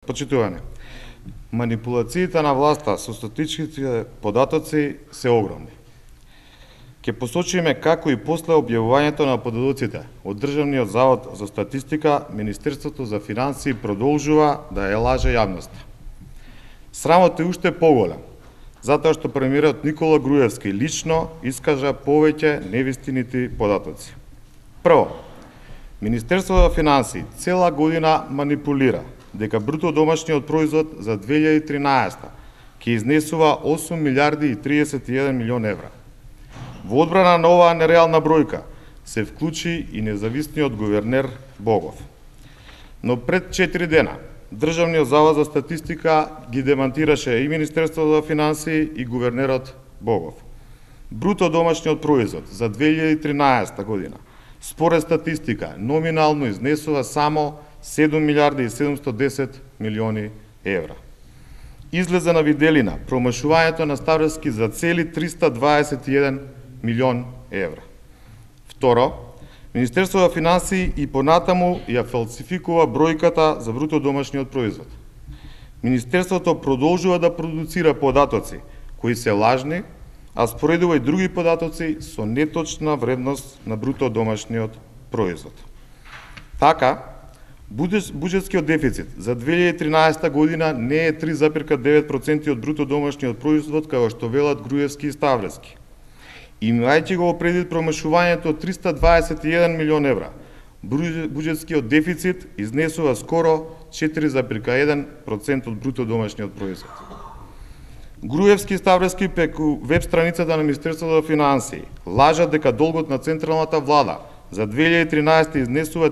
почитуване. Манипулациите на власта со статистичките податоци се огромни. Ке посочиме како и после објавувањето на податоците од Државниот завод за статистика, Министерството за финансии продолжува да ја лаже јавноста. Срамот е уште поголем, затоа што премиерот Никола Груевски лично искажа повеќе невистинити податоци. Прво, Министерството за финансии цела година манипулира дека бруто домашниот производ за 2013 ќе изнесува 8 милиарди и 31 милион евра. Во одбрана на оваа нереална бројка се вклучи и независниот гувернер Богов. Но пред 4 дена Државниот завод за статистика ги демантираше и Министерството за финансии и гувернерот Богов. Бруто домашниот производ за 2013 година според статистика номинално изнесува само 7 милиарди и 710 милиони евра. Излезе на виделина промашувањето на Ставровски за цели 321 милион евра. Второ, Министерството за финансии и понатаму ја фалсификува бројката за бруто домашниот производ. Министерството продолжува да продуцира податоци кои се лажни, а споредува и други податоци со неточна вредност на бруто домашниот производ. Така, буџетскиот дефицит за 2013 година не е 3,9% од бруто домашниот производ, како што велат Груевски и Ставровски. Имајќи го предвид промашувањето од 321 милион евра, буџетскиот дефицит изнесува скоро 4,1% од бруто домашниот производ. Груевски и Ставровски преку веб страницата на Министерството за финансии лажат дека долгот на централната влада за 2013 изнесува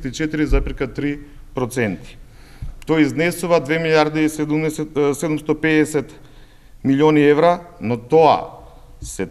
34,3%. Тој изнесува 2 милиарди и 750 милиони евра, но тоа се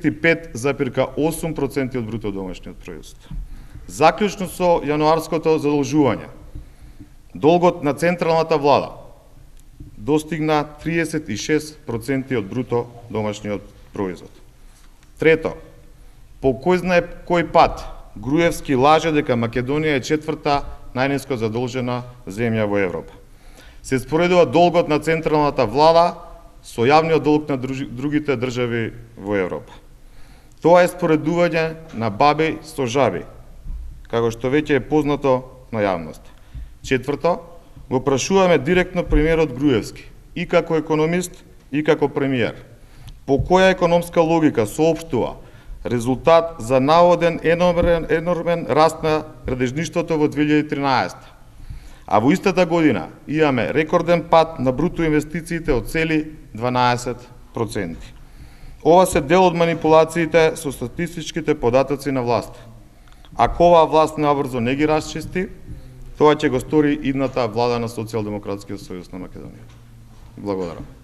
35,8% од бруто домашниот производ. Заклучно со јануарското задолжување, долгот на централната влада достигна 36% од бруто домашниот производ. Трето, по кој знае кој пат Груевски лаже дека Македонија е четврта најниско задолжена земја во Европа. Се споредува долгот на централната влада со јавниот долг на другите држави во Европа. Тоа е споредување на баби со жаби, како што веќе е познато на јавност. Четврто, го прашуваме директно премиерот Груевски, и како економист, и како премиер. По која економска логика соопштува резултат за наводен енормен раст на градежништвото во 2013, а во истата година имаме рекорден пад на бруто инвестициите од цели 12%. Ова се дел од манипулациите со статистичките податоци на власт. Ако оваа власт набрзо не ги расчисти, тоа ќе го стори идната влада на Социјалдемократскиот сојуз на Македонија. Благодарам.